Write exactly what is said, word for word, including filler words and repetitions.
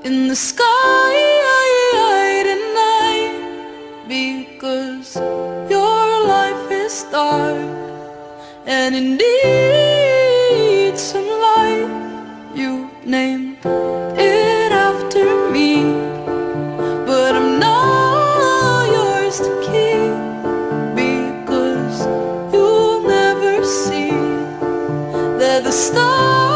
in the sky tonight, because your life is dark and it needs some light. You named it after me, but I'm not yours to keep, because you'll never see that the stars